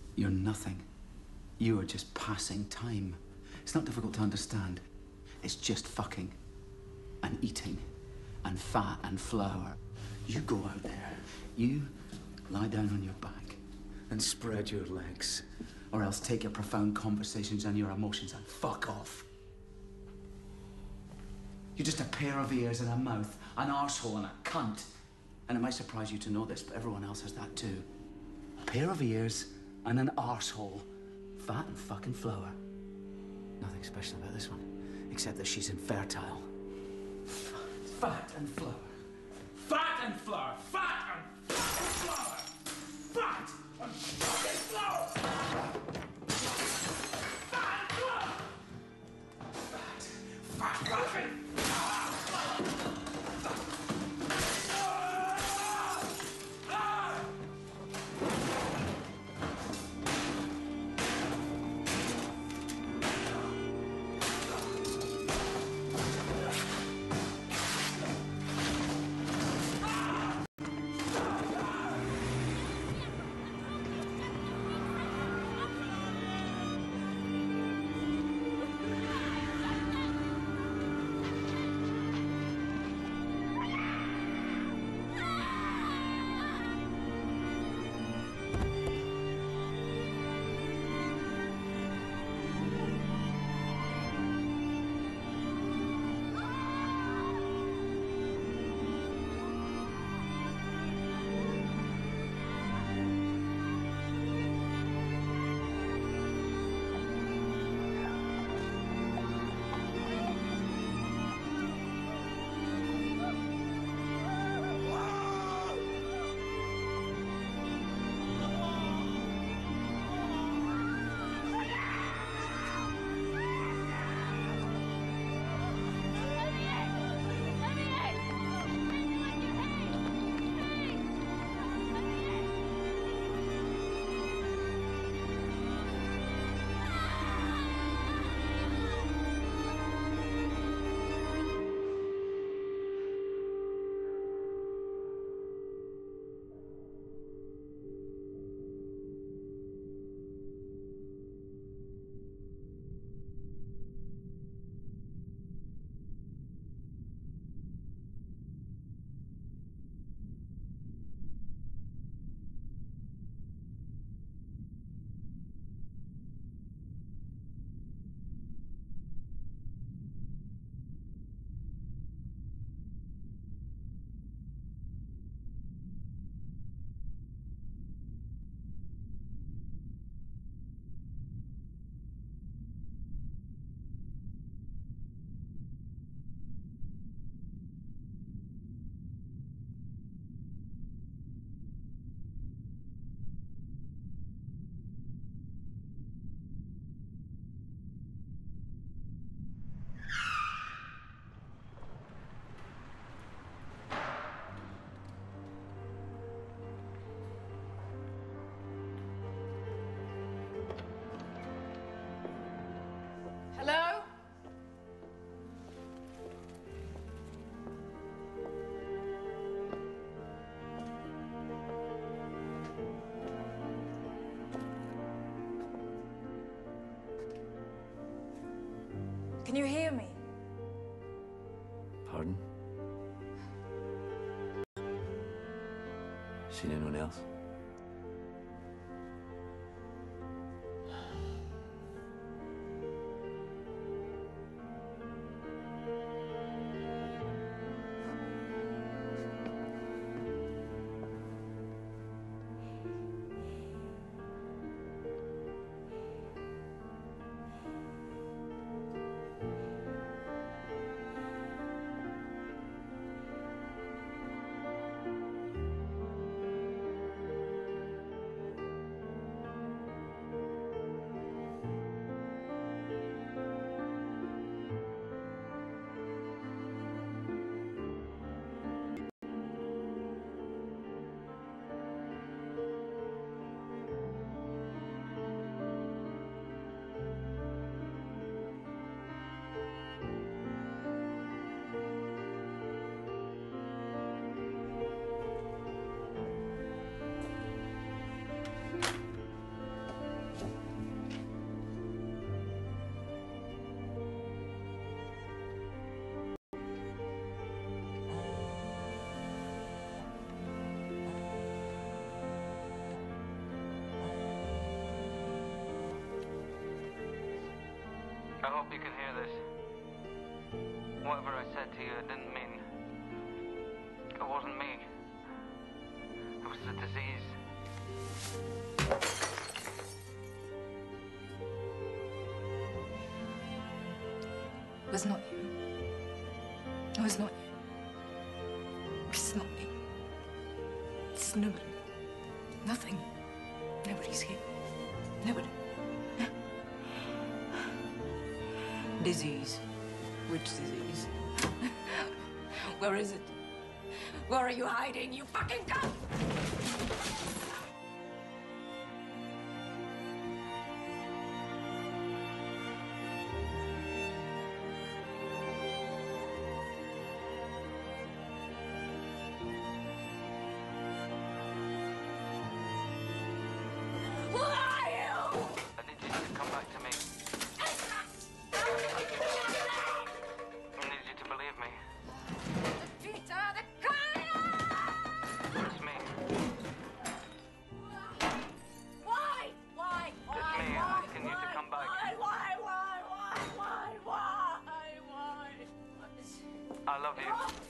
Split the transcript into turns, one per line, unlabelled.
You're nothing. You are just passing time. It's not difficult to understand. It's just fucking and eating and fat and flour. You go out there, you lie down on your back and spread your legs, or else take your profound conversations and your emotions and fuck off. You're just a pair of ears and a mouth, an arsehole and a cunt. And it might surprise you to know this, but everyone else has that too. A pair of ears and an arsehole, fat and fucking flour. Nothing special about this one, except that she's infertile. Fat and flour. Fat and flour. Fat and fucking flour. Fat and fucking flour. Fat and flour. Fat fucking
Hello? Can you hear me?
Pardon? Seen anyone else? I hope you can hear this. Whatever I said to you, it didn't mean... It wasn't me. It was the disease.
It was not you. It was not you. It's not me. It's nobody. Nothing. Nobody's here. Nobody. Disease. Which disease? Where is it? Where are you hiding, you fucking cunt?
I love you.